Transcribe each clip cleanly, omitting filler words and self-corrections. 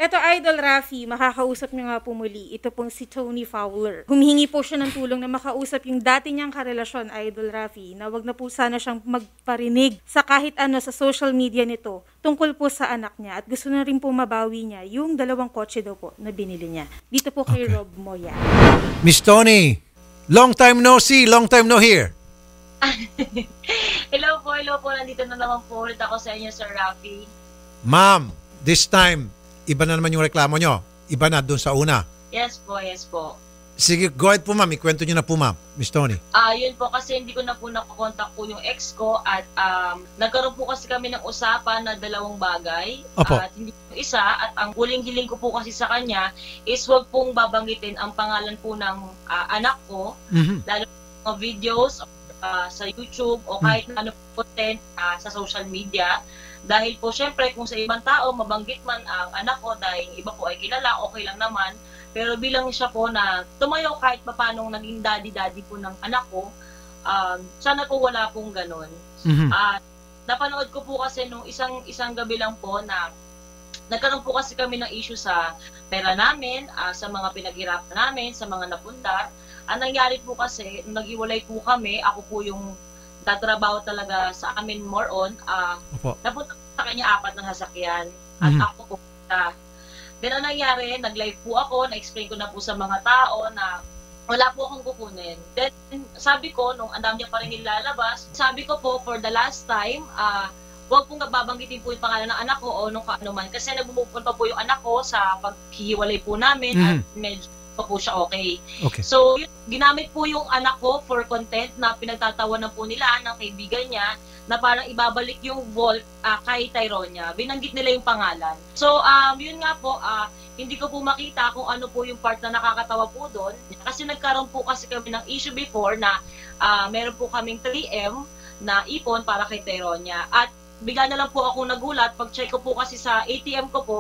Eto, Idol Rafi, makakausap niyo nga po muli. Ito pong si Tony Fowler. Humihingi po siya ng tulong na makausap yung dati niyang karelasyon, Idol Rafi, na wag na po sana siyang magparinig sa kahit ano sa social media nito tungkol po sa anak niya. At gusto na rin po mabawi niya yung 2 kotse daw po na binili niya. Dito po kay Rob Moya. Miss Tony, long time no see, long time no hear. Hello po. Nandito na naman po ulit ako sa inyo, Sir Rafi. Ma'am, this time, iba na naman yung reklamo nyo. Iba na doon sa una. Yes po. Sige, go ahead po ma'am. Ikwento nyo na po ma'am, Miss Tony. Yun po kasi hindi ko na po nakokontak po yung ex ko at nagkaroon po kasi kami ng usapan na 2 bagay. Opo. At hindi po isa at ang huling-hiling ko po kasi sa kanya is wag pong babanggitin ang pangalan po ng anak ko. Lalo mga videos sa YouTube o kahit na ano content sa social media. Dahil po syempre kung sa ibang tao mabanggit man ang anak ko dahil iba po ay kilala, okay lang naman. Pero bilang siya po na tumayo kahit paano naging daddy po ng anak ko, sana po wala pong ganun. Napanood ko po kasi nung isang gabi lang po na nagkaroon po kasi kami ng issue sa pera namin, sa mga pinaghirapan namin, sa mga napundar. Ang nangyari po kasi, nung nag-iwalay po kami, ako po yung tatrabaho talaga sa amin more on, napunta sa kanya 4 na sasakyan at ako po. Then ang nangyari, nag-live po ako, na-explain ko na po sa mga tao na wala po akong kukunin. Then sabi ko, nung ang dami niya pa rin nilalabas, sabi ko po for the last time, huwag pong babanggitin po yung pangalan ng anak ko o nung kaano man kasi nagpupunta po yung anak ko sa paghihiwalay po namin at medyo pa po siya okay. So, ginamit po yung anak ko for content na pinagtatawanan po nila ng kaibigan niya na parang ibabalik yung vault kay Tyronia. Binanggit nila yung pangalan. So, yun nga po, hindi ko po makita kung ano po yung part na nakakatawa po doon. Kasi nagkaroon po kasi kami ng issue before na meron po kaming 3M na ipon para kay Tyronia. At bigla na lang po ako nagulat. Pag-check ko po kasi sa ATM ko po,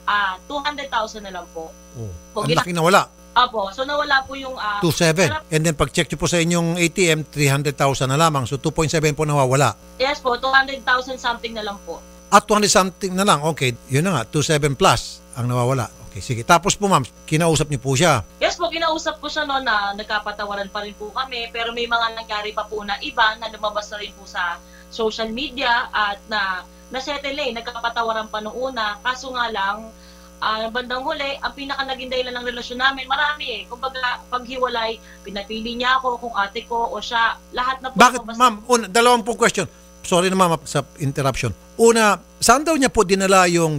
200,000 na lang po. Ang laki nawala. Apo, so nawala po yung 2.7. And then pag-check nyo po sa inyong ATM, 300,000 na lamang. So 2.7 po nawawala. Yes po, 200,000 something na lang po. At 200 something na lang. Okay, yun na nga, 2.7 plus ang nawawala. Okay, sige. Tapos po ma'am, kinausap niyo po siya. Yes po, kinausap po siya noon na nagkapatawaran pa rin po kami. Pero may mga nangyari pa po na iba na lumabas na rin po sa social media at na-settle nagkapatawaran pa noong una. Kaso nga lang, bandang huli, ang pinaka naging dahilan ng relasyon namin, marami Kumbaga, paghiwalay, pinapili niya ako, kung ate ko o siya, lahat na po. Bakit, ma'am? Dalawang po question. Sorry na ma'am sa interruption. Una, saan daw niya po dinala yung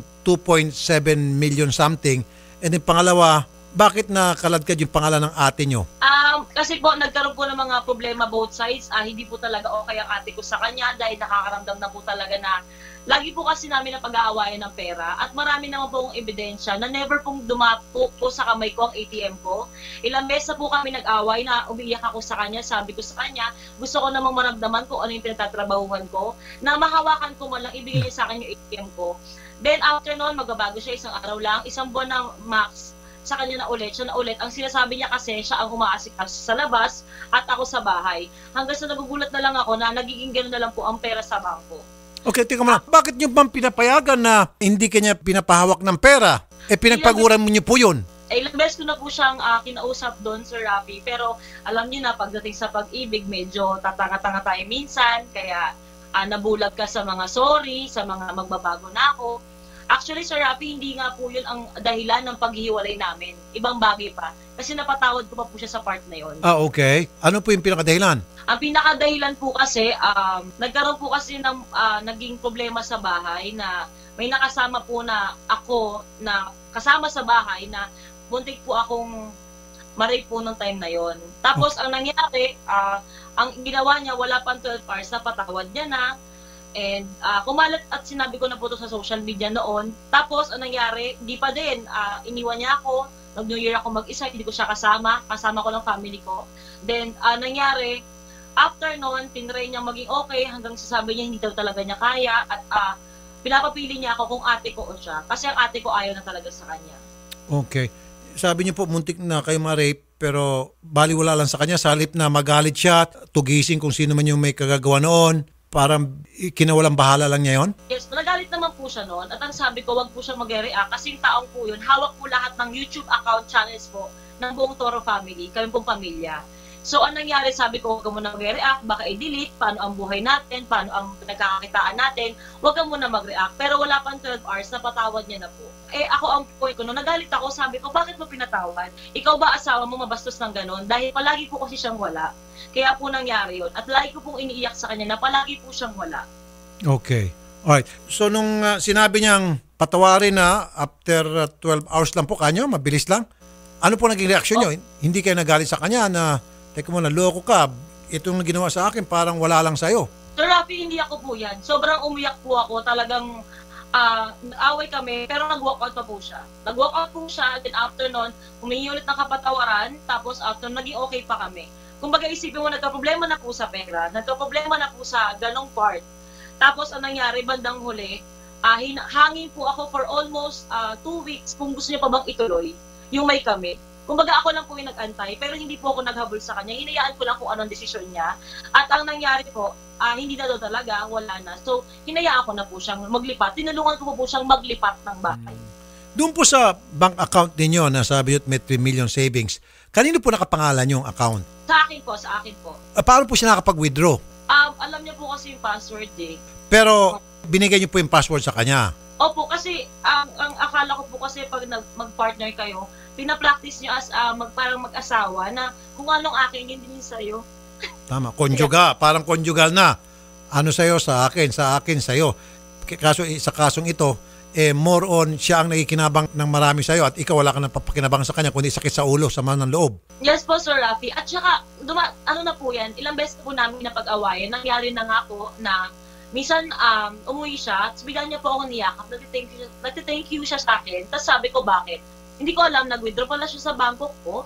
2.7 million something? And then pangalawa, bakit nakaladkad yung pangalan ng ate niyo? Kasi po, nagkaroon po ng mga problema both sides. Hindi po talaga okay ang ate ko sa kanya dahil nakakaramdam na po talaga na lagi po kasi namin ang pag-aawayan ng pera at marami naman pong ebidensya na never pong dumapo po sa kamay ko ang ATM ko. Ilang beses na po kami nag-away na umiiyak ako sa kanya, sabi ko sa kanya, gusto ko namang maramdaman ko ano yung pinagtatrabahuhan ko, na mahawakan ko man lang, ibigay niya sa akin yung ATM ko. Then after noon, magbabago siya, 1 araw lang, 1 buwan ng max, sa kanya na ulit, siya na ulit. Ang sinasabi niya kasi, siya ang umaasikaso sa labas at ako sa bahay. Hanggang sa nagugulat na lang ako na nagiging gano'n na lang po ang pera sa bangko. Okay, tingnan mo na. Bakit niyo bang pinapayagan na hindi kanya pinapahawak ng pera? Pinagpaguran mo niyo po yun. Ilang beses ko na po siyang kinausap doon, Sir Rafi. Pero alam niyo na, pagdating sa pag-ibig, medyo tatanga-tanga tayo minsan. Kaya nabulag ka sa mga sorry, sa mga magbabago na ako. Actually, Sir Rafi, hindi nga po yun ang dahilan ng paghihiwalay namin. Ibang bagay pa. Kasi napatawad ko pa po siya sa part na yun. Okay. Ano po yung pinakadahilan? Ang pinakadahilan po kasi, nagkaroon po kasi ng naging problema sa bahay na may nakasama po na ako na kasama sa bahay na muntik po akong ma-rape po ng time na yon. Tapos ang nangyari, ang ginawa niya, wala pang 12 hours, napatawad niya na. And kumalat at sinabi ko na po ito sa social media noon. Tapos ang nangyari, hindi pa din, iniwan niya ako. Nag-New Year ako mag-isa, hindi ko siya kasama ko ng family ko. Then nangyari, after noon, tinry niya maging okay hanggang sasabi niya hindi daw talaga niya kaya at pinapapili niya ako kung ate ko o siya. Kasi ang ate ko ayaw na talaga sa kanya. Okay. Sabi niyo po, muntik na kayo ma-rape, pero baliwala lang sa kanya. Sa halip na magalit siya, tugisin kung sino man yung may kagagawa noon, parang kinawalang bahala lang niya yon? Yes, nagalit naman po siya noon at ang sabi ko, wag po siya mag-react kasi yung taong po yun, hawak po lahat ng YouTube account channels po ng buong Toro family, kami pong pamilya. So, anong nangyari, sabi ko, huwag ka muna mag-react, baka i-delete, paano ang buhay natin, paano ang nagkakakitaan natin, huwag ka muna mag-react. Pero wala pang 12 hours, napatawad niya na po. Ako ang point ko, nung nagalit ako, sabi ko, bakit mo pinatawad? Ikaw ba asawa mo mabastos ng ganon? Dahil palagi po kasi siyang wala. Kaya po nangyari yun. At lagi ko pong iniiyak sa kanya na palagi po siyang wala. Okay. Alright. So, nung sinabi niyang patawarin na after 12 hours lang po kanyo, mabilis lang, ano po naging reaksyon niyo? Hindi kayo nagalit sa kanya na teka muna, loko ka. Itong ginawa sa akin, parang wala lang sa'yo. Sir Rafi, hindi ako po yan. Sobrang umiyak po ako. Talagang away kami, pero nag-walkout pa po siya. Nag-walkout po siya, then after nun, humingi ulit ng kapatawaran, tapos after, naging okay pa kami. Kumbaga isipin mo, nagka-problema na po sa pera, nagka-problema na po sa ganong part. Tapos ang nangyari, bandang huli, hangin po ako for almost 2 weeks kung gusto niya pa bang ituloy yung may kami. Kumbaga ako lang po yung nag-antay, pero hindi po ako naghabol sa kanya. Hinayaan ko lang kung anong desisyon niya. At ang nangyari po, hindi na daw talaga, wala na. So, hinayaan ko na po siyang maglipat. Tinulungan ko po siyang maglipat ng bahay. Doon po sa bank account ninyo na sabi nyo may 3 million savings, kanino po nakapangalan yung account? Sa akin po. Paano po siya nakapag-withdraw? Alam niya po kasi yung password eh. Pero binigay niyo po yung password sa kanya? Opo, kasi ang akala ko po kasi pag mag-partner kayo, pina-practice niyo as parang mag-asawa na kung anong akin, hindi din sa'yo. Tama, conjugal, parang conjugal na. Ano sa'yo, sa akin, sa'yo. Kaso sa kasong ito, more on siya ang nakikinabang ng marami sa'yo at ikaw wala ka nang papakinabang sa kanya kundi sakit sa ulo, sama ng loob. Yes po, Sir Rafi. At saka, ano na po yan, ilang beses po namin napag-awayan. Nangyari na nga po na minsan umuwi siya, at bigyan niya po ako niyakap, nagtithank you siya sa akin. Tapos sabi ko, bakit? Hindi ko alam, nag-withdraw pala siya sa bangko ko,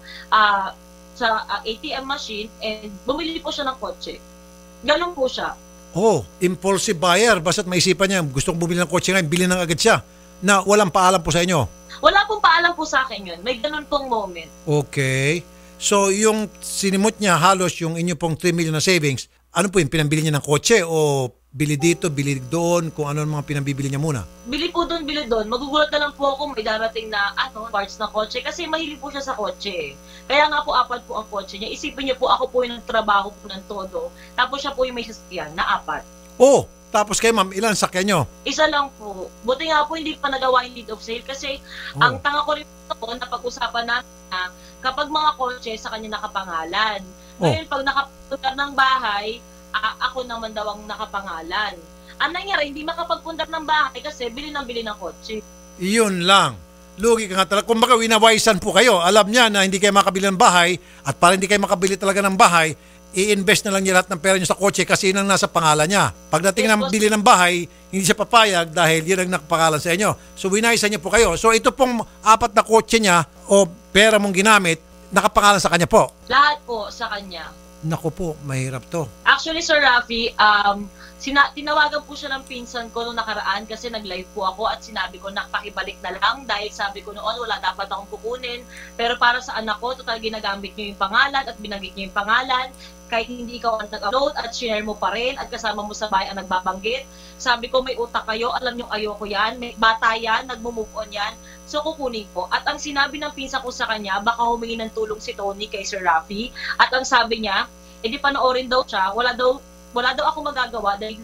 sa ATM machine, and bumili po siya ng kotse. Ganon po siya. Oh, impulsive buyer. Basta't maisipan niya, gustong bumili ng kotse ngayon, bilhin ng agad siya na walang paalam po sa inyo. Wala pong paalam po sa akin yun. May ganon pong moment. Okay. So, yung sinimot niya halos yung inyo pong 3 million na savings, ano po yung pinambili niya ng kotse o bili dito, bili doon, kung ano ang mga pinambibili niya muna? Bili po doon, bili doon. Magugulat na lang po ako may darating na parts ng kotse kasi mahilig po siya sa kotse. Kaya nga po 4 po ang kotse niya. Isipin niyo po, ako po yung nagtrabaho po ng todo. Tapos siya po yung may sasakyan na 4. Oh, tapos kayo ma'am, ilan sakyan nyo? Isa lang po. Buti nga po hindi pa nagawa yung deed of sale kasi ang tanga ko rin po na pag-usapan natin na kapag mga kotse sa kanya nakapangalan. Ngayon pag nakapundar ng bahay, ako naman daw ang nakapangalan. Ang nangyari, hindi makapagpundar ng bahay kasi bili ng kotse. Iyon lang. Lugi ka nga talaga. Kung baka winawaisan po kayo, alam niya na hindi kayo makabili ng bahay at para hindi kayo makabili talaga ng bahay, i-invest na lang niya lahat ng pera niyo sa kotse kasi yun ang nasa pangalan niya. Pagdating ng bili ng bahay, hindi siya papayag dahil yun ang nakapangalan sa inyo. So winaisan niyo po kayo. So ito pong 4 na kotse niya o pera mong ginamit, nakapangalan sa kanya po. Lahat po sa kanya. Naku po, mahirap to. Actually, Sir Rafi, tinawagan po siya ng pinsan ko noong nakaraan kasi nag-live po ako at sinabi ko nakapakibalik na lang dahil sabi ko noon wala dapat akong kukunin. Pero para sa anak ko, total ginagamit niyo yung pangalan at binanggit niyo yung pangalan. Kahit hindi ikaw ang nag-upload at share mo pa rin at kasama mo sa bahay ang nagbabanggit. Sabi ko may utak kayo, alam niyo ayoko yan, may bata yan, nagmo-move on yan. So kukunin ko. At ang sinabi ng pinsan ko sa kanya, baka humingi ng tulong si Tony kay Sir Rafi. At ang sabi niya, edi panoorin daw siya, wala daw ako magagawa dahil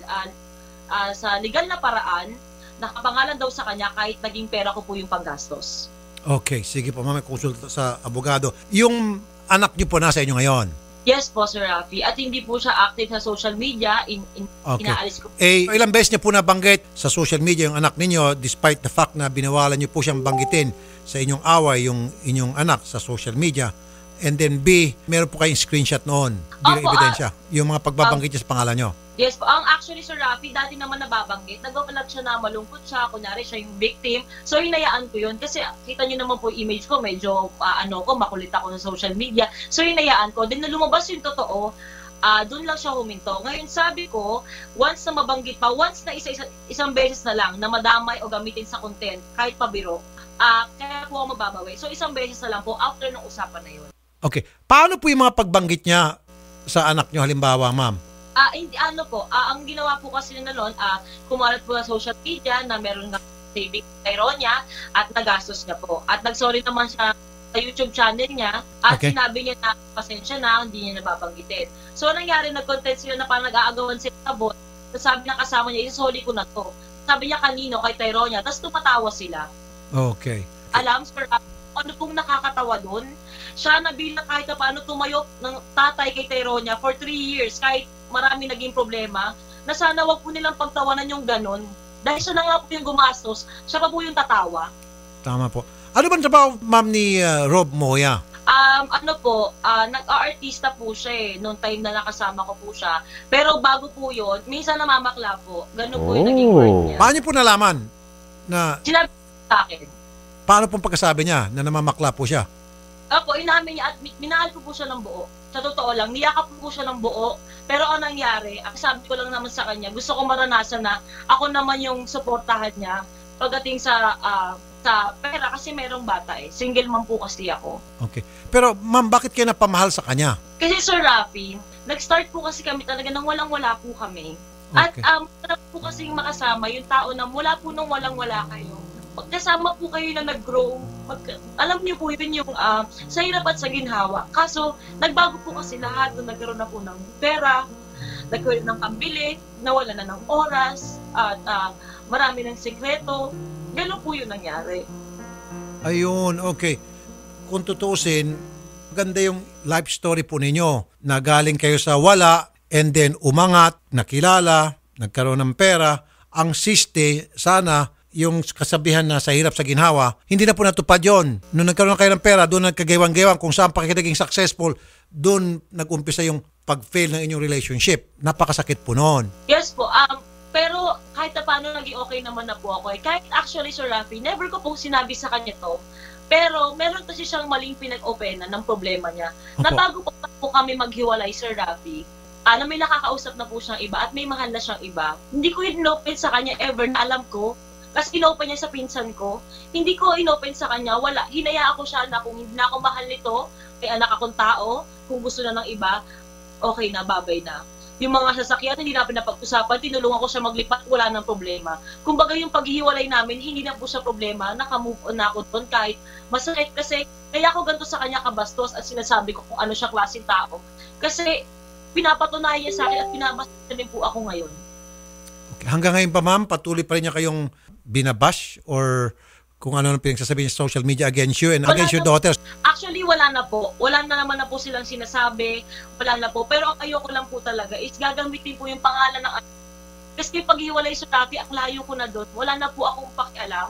sa legal na paraan, nakapangalan daw sa kanya kahit naging pera ko po yung panggastos. Okay, sige po, may konsulta sa abogado. Yung anak niyo po nasa inyo ngayon? Yes po, Sir Rafi. At hindi po siya active sa social media. Inaalis ko. Ilang beses niyo po nabanggit sa social media yung anak ninyo despite the fact na binawalan niyo po siyang banggitin sa inyong away yung inyong anak sa social media. And then B, meron po kayong screenshot noon bilang ebidensya. Yung mga pagbabanggit niya sa pangalan niyo. Yes po. Ang actually, Sir Rafi, dati naman nababanggit. Nagbabalag siya na malungkot siya. Kunyari siya yung victim. So, hinayaan ko yun. Kasi kita niyo naman po yung image ko. Medyo, makulit ako sa social media. So, hinayaan ko. Then, na lumabas yung totoo, doon lang siya huminto. Ngayon, sabi ko, once na mabanggit pa, once na isang beses na lang na madamay o gamitin sa content, kahit pabiro, kaya po ako mababawi. So, isang beses na lang po after ng usapan na yun. Okay. Paano po yung mga pagbanggit niya sa anak niyo halimbawa, ma'am? Hindi, ano po, ang ginawa po kasi nila noon, kumalat po sa social media na meron nga saving Tyronia at nagastos niya po. At nagsorry naman siya sa YouTube channel niya at Okay. sinabi niya na pasensya na, hindi niya nababanggitin. So, nangyari, nag-content sila na parang nag-aagawan sila sa bot. Tapos sabi ng kasama niya, isoli ko na to. Sabi niya kanino, kay Tyronia. Tapos tumatawa sila. Okay. Alam, sir, ano pong nakakatawa doon? Siya na bilang kahit na paano tumayo ng tatay kay Tyronia for 3 years, kahit marami naging problema, na sana wag po nilang pagtawanan yung ganon. Dahil siya na nga po yung gumastos, siya pa po yung tatawa. Tama po. Ano ba ang trabaho, ma'am, ni Rob Moya? Nag-artista po siya noong time na nakasama ko po siya. Pero bago po yun, minsan namamakla po. Ganun po yung naging work niya. Paano niyo po nalaman na, Sinabi sa akin. paano pong pagkasabi niya na namamakla po siya? Ako, inamin niya at minahal ko po siya ng buo. Sa totoo lang, niyakap ko po siya ng buo. Pero ang nangyari, ang sabi ko lang naman sa kanya, gusto ko maranasan na ako naman yung suportahan niya pagdating sa pera kasi merong bata eh. Single mom po kasi ako. Okay. Pero ma'am, bakit kayo napamahal sa kanya? Kasi Sir Rafi, nag-start po kasi kami talaga nang walang-wala po kami. Okay. At sarap po kasing makasama yung tao na mula po nung walang-wala kayo. Pagkasama po kayo na nag-grow, alam niyo po yun yung sa hirap at sa ginhawa. Kaso, nagbago po kasi lahat nung nagkaroon na po ng pera, nagkaroon ng pambili, nawala na ng oras, at marami ng sekreto. Ganun po yung nangyari. Ayun, okay. Kung tutuusin, maganda yung life story po ninyo na galing kayo sa wala and then umangat, nakilala, nagkaroon ng pera. Ang siste, sana yung kasabihan na sa hirap sa ginhawa, hindi na po natupad yon. Nung nagkaroon na kayo ng pera, doon nagkagewang-gewang kung saan pa kayo naging successful, doon nag-umpisa yung pag-fail ng inyong relationship. Napakasakit po noon. Yes po, pero kahit na paano naging okay naman na po ako eh. Kahit actually, Sir Rafi, never ko pong sinabi sa kanya to. Pero meron kasi siyang maling pinag-openan ng problema niya. Opo. Natago po kami maghiwalay, Sir Rafi. Na may nakakausap na po siyang iba at may mahal na siyang iba. Hindi ko in-open sa kanya ever na alam ko. Kasi in-open niya sa pinsan ko. Hindi ko in-open sa kanya. Wala. Hinaya ako siya na kung hindi na ako mahal nito, may anak akong tao, kung gusto na ng iba, okay na, babay na. Yung mga sasakyan, hindi na pinapag-usapan, tinulungan ko siya maglipat, wala nang problema. Kumbaga yung paghihiwalay namin, hindi na po siya problema, naka-move on na ako doon kahit masakit kasi kaya ako ganito sa kanya kabastos at sinasabi ko kung ano siya klaseng tao. Kasi pinapatunayan niya sa akin at pinabastos din po ako ngayon. Okay. Hanggang ngayon pa ma'am, patuloy pa rin niya kayong binabash or kung ano nang pinagsasabihin sa social media against you and against your daughters? Actually, wala na po. Wala na naman na po silang sinasabi. Wala na po. Pero ang ayoko lang po talaga is gagamitin po yung pangalan ng kasi paghiwalay sa Rafi, ang layo ko na doon. Wala na po akong pakialam.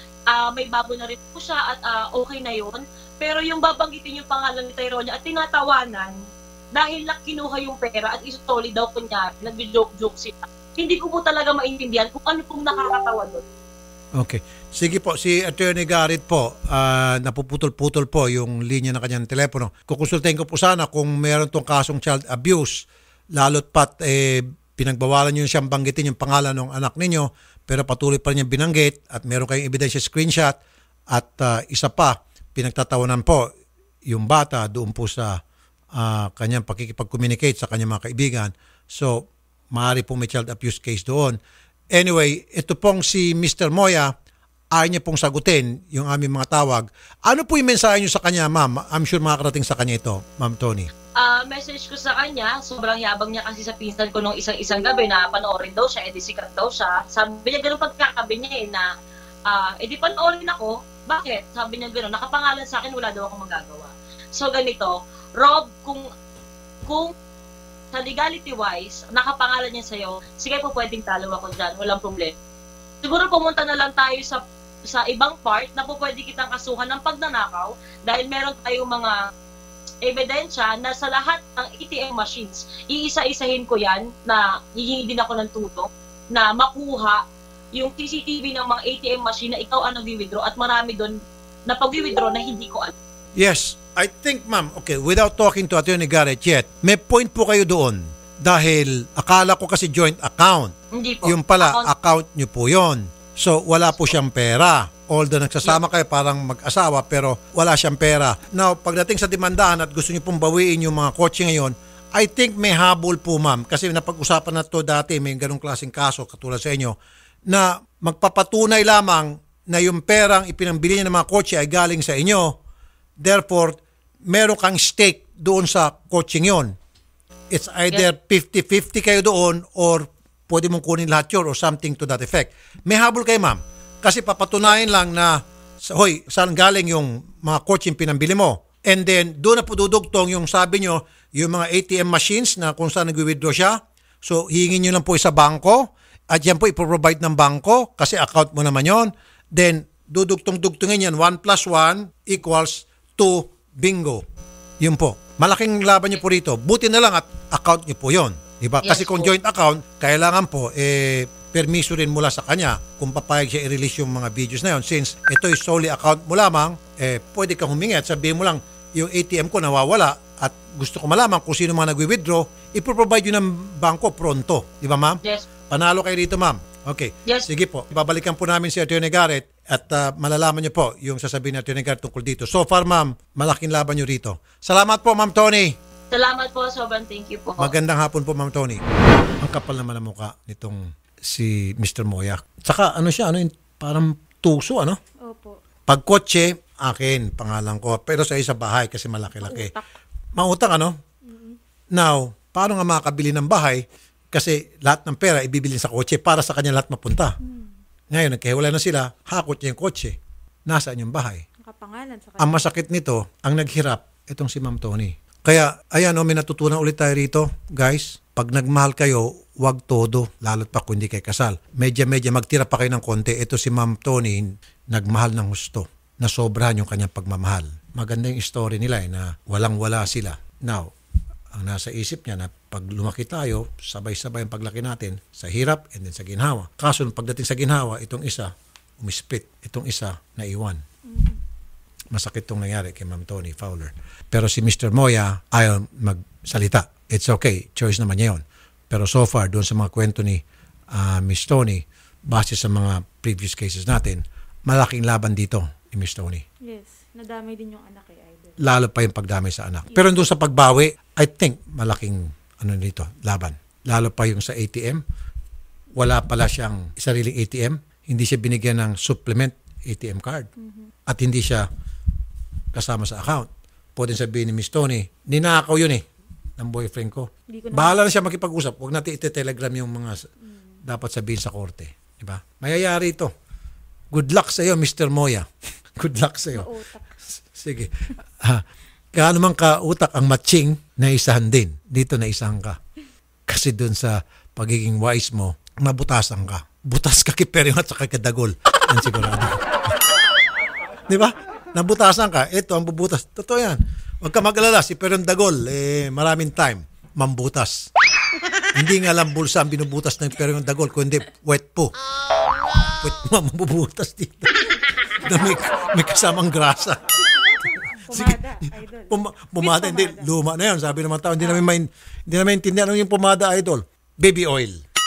May bago na rin po siya at okay na yun. Pero yung babanggitin yung pangalan ni Tyronia at tinatawanan dahil lang kinuha yung pera at isutoli daw kunyari, nag-joke-joke sila. Hindi ko po talaga maintindihan kung ano pong nakakatawa doon. Okay. Sige po, si Attorney Garrett po, napuputol-putol po yung linya ng kanyang telepono. Kukonsultahin ko po sana kung meron tong kasong child abuse, lalo't pat pinagbawalan nyo siyang banggitin yung pangalan ng anak ninyo, pero patuloy pa rin yung binanggit at meron kayong ebidensya screenshot at isa pa, pinagtatawanan po yung bata doon po sa kanyang pakikipag-communicate sa kanyang mga kaibigan. So, maaari po may child abuse case doon. Anyway, ito pong si Mr. Moya, ayaw niya pong sagutin yung aming mga tawag. Ano po yung mensahe niyo sa kanya, ma'am? I'm sure makakarating sa kanya ito, Ma'am Tony. Message ko sa kanya, sobrang yabang niya kasi sa pinsan ko nung isang gabi na panoorin daw siya, edi sikat daw siya. Sabi niya ganun pagkakabi niya na edi panoorin ako. Bakit? Sabi niya ganun, nakapangalan sa akin, wala daw akong magagawa. So ganito, Rob, kung sa legality wise, nakapangalan niya sa'yo, sige po pwedeng talo ako dyan, walang problema. Siguro pumunta na lang tayo sa ibang part na po pwede kitang kasuhan ng pagnanakaw dahil meron tayong mga ebidensya na sa lahat ng ATM machines, iisa-isahin ko yan na hihingi din ako ng tulong na makuha yung CCTV ng mga ATM machine na ikaw ang nag-withdraw at marami doon na pag-withdraw na hindi ko alam. Yes, I think, ma'am, okay, without talking to Attorney Garrett yet, may point po kayo doon dahil akala ko kasi joint account. Hindi po. Yung pala, account nyo po yon. So, wala po siyang pera. Although nagsasama kayo parang mag-asawa pero wala siyang pera. Now, pagdating sa demandahan at gusto nyo pong bawiin yung mga kotse ngayon, I think may habol po, ma'am. Kasi napag-usapan na to dati, may ganong klaseng kaso katulad sa inyo, na magpapatunay lamang na yung perang ipinambili niya ng mga kotse ay galing sa inyo. Therefore, meron kang stake doon sa kotseng yon. It's either 50-50 kayo doon or pwede mong kunin lahat yun or something to that effect. May habol kayo, ma'am. Kasi papatunayan lang na, hoy, saan galing yung mga kotseng pinambili mo? And then, doon na po dudugtong yung sabi nyo, yung mga ATM machines na kung saan nag-withdraw siya. So, hihingin nyo lang po sa bangko at yan po ipoprovide ng bangko kasi account mo naman yon. Then, dudugtong-dugtongin yan. 1 + 1 = 2, bingo. Yun po. Malaking laban nyo po rito. Buti na lang at account nyo po yon. Diba? Yes, kasi kung po. joint account, kailangan po, permiso rin mula sa kanya kung papayag siya i-release yung mga videos na yon. Since ito is solely account mo lamang, pwede kang humingi at sabihin mo lang, yung ATM ko nawawala at gusto ko malaman kung sino mga nagwi-withdraw, ipoprovide yun ng bangko pronto. Di ba, ma'am? Yes. Panalo kayo dito, ma'am. Okay. Yes. Sige po. Babalikan po namin si Atty. Garrett at malalaman niyo po yung sasabihin ni Atty. Garrett tungkol dito. So far, ma'am, malaking laban niyo rito. Salamat po, Ma'am Tony. Salamat po, sobrang thank you po. Magandang hapon po, Ma'am Tony. Ang kapal naman ng mukha nitong si Mr. Moya. Saka ano siya, parang tuso, ano? Opo. Pag kotse, akin, pangalan ko. Pero sa isa bahay kasi malaki-laki. Mautang, ano? Now, paano nga makakabili ng bahay? Kasi lahat ng pera ibibili sa kotse para sa kanya lahat mapunta. Ngayon, nagkahiwalay na sila, hakot niya yung kotse. Nasaan yung bahay? Nakapangalan sa Ang masakit nito, ang naghirap, itong si Ma'am Tony. Kaya, ayan, may natutunan ulit tayo rito, guys. Pag nagmahal kayo, wag todo, lalo't pa kung hindi kayo kasal. Medya magtira pa kayo ng konti. Ito si Ma'am Tony, nagmahal ng husto. Nasobrahan yung kanyang pagmamahal. Maganda yung story nila na walang-wala sila. Now, ang nasa isip niya na pag lumaki tayo, sabay-sabay ang paglaki natin sa hirap and then sa ginhawa. Kaso pagdating sa ginhawa, itong isa umisplit, itong isa naiwan. Masakit itong nangyari kay Ma'am Tony Fowler. Pero si Mr. Moya ayaw magsalita. It's okay, choice naman niya yun. Pero so far, doon sa mga kwento ni Miss Tony, base sa mga previous cases natin, malaking laban dito ni Miss Tony. Yes. Nadamay din yung anak kay Idol. Lalo pa yung pagdamay sa anak. Pero doon sa pagbawi, I think malaking dito, laban. Lalo pa yung sa ATM. Wala pala siyang sariling ATM. Hindi siya binigyan ng supplement ATM card. At hindi siya kasama sa account. Pwede sabihin ni Miss Tony, ninakaw yun ng boyfriend ko. Bahala na siya makipag-usap. Huwag natin ite-telegram yung mga dapat sabihin sa korte. Diba? Mayayari ito. Good luck sa iyo, Mr. Moya. Good luck sa iyo. Sige. Gaano man ka-utak ang matching, naisahan din. Dito naisahan ka. Kasi dun sa pagiging wise mo, nabutasan ka. Butas ka kay Peryo at saka kadagol. Yan sigurado. Di ba? Nabutasan ka. Ito ang bubutas. Totoo yan. Huwag ka mag-alala. Si Peryo Dagol, maraming time. Mambutas. Hindi nga lang bulsa ang binubutas ng Peryo Dagol, kundi wet po. Wet mo, mabubutas dito. may kasamang grasa. Pumada, Idol. Pumada, hindi. Luma na yun. Sabi naman tao, hindi namin maintindihan ano yung pumada, Idol. Baby oil.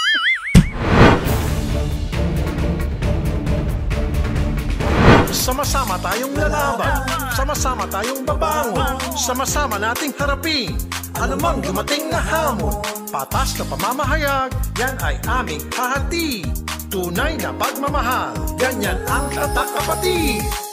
Sama-sama tayong lalaban. Sama-sama tayong babangon. Sama-sama nating harapin anumang dumating na hamon. Patas na pamamahayag, yan ay aming hahati. Tunay na pagmamahal, ganyan ang tatak kapatid.